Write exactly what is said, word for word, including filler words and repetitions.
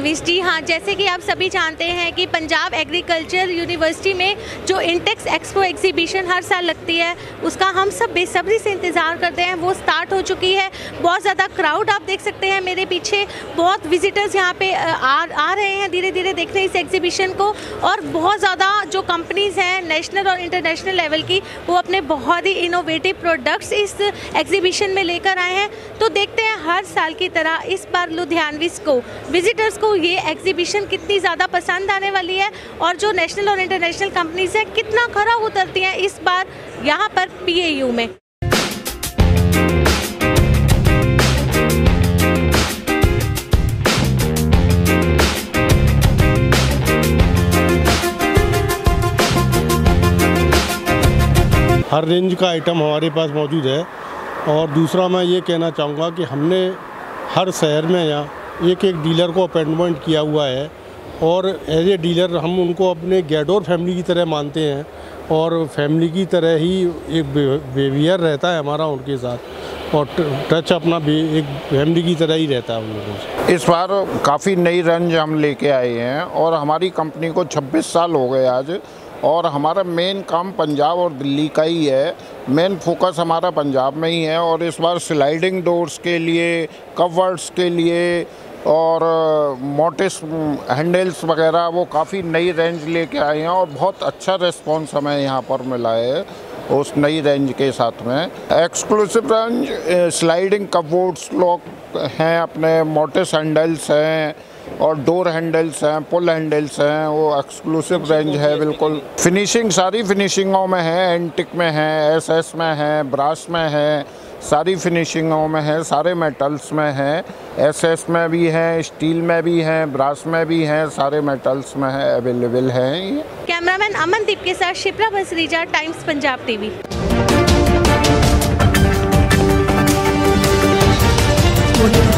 लुधियानवीस। जी हाँ, जैसे कि आप सभी जानते हैं कि पंजाब एग्रीकल्चर यूनिवर्सिटी में जो इंटेक्स एक्सपो एग्जीबिशन हर साल लगती है, उसका हम सब बेसब्री से इंतज़ार करते हैं। वो स्टार्ट हो चुकी है। बहुत ज़्यादा क्राउड आप देख सकते हैं मेरे पीछे, बहुत विजिटर्स यहाँ पे आ, आ रहे हैं धीरे धीरे देखने इस एग्जीबिशन को। और बहुत ज़्यादा जो कंपनीज़ हैं नेशनल और इंटरनेशनल लेवल की, वो अपने बहुत ही इनोवेटिव प्रोडक्ट्स इस एग्जीबिशन में लेकर आए हैं। तो देखते हैं हर साल की तरह इस बार लुधियानवीस को, विजिटर्स को ये एग्जीबिशन कितनी ज़्यादा पसंद आने वाली है और जो नेशनल और इंटरनेशनल कंपनीज़ हैं कितना खरा उतरती हैं इस बार यहाँ पर पीएयू में। हर रेंज का आइटम हमारे पास मौजूद है। और दूसरा मैं ये कहना चाहूँगा कि हमने हर शहर में यहाँ एक एक डीलर को अपॉइंटमेंट किया हुआ है और एज ए डीलर हम उनको अपने गैडोर फैमिली की तरह मानते हैं और फैमिली की तरह ही एक बिहेवियर रहता है हमारा उनके साथ और टच अपना एक फैमिली की तरह ही रहता है उन लोगों से। इस बार काफ़ी नई रेंज हम लेके आए हैं और हमारी कंपनी को छब्बीस साल हो गए आज, और हमारा मेन काम पंजाब और दिल्ली का ही है। मेन फोकस हमारा पंजाब में ही है और इस बार स्लाइडिंग डोर्स के लिए, कवर्ड्स के लिए और मोटिस हैंडल्स वगैरह वो काफ़ी नई रेंज लेके आए हैं और बहुत अच्छा रिस्पॉन्स हमें यहाँ पर मिला है उस नई रेंज के साथ में। Exclusive range sliding cupboards lock हैं, अपने मोटिस हैंडल्स हैं और डोर हैंडल्स हैं, पुल हैंडल्स हैं, वो एक्सक्लूसिव रेंज है बिल्कुल। फिनिशिंग सारी फिनिशिंगों में है, एंटिक में है, एसएस में है, ब्रास में है, सारी फिनिशिंगों में है, सारे मेटल्स में है, एसएस में भी है, स्टील में भी है, ब्रास में भी है, सारे मेटल्स में है, अवेलेबल है ये। कैमरामैन अमनदीप के साथ Shipra Basrija, Times Punjab TV. Audio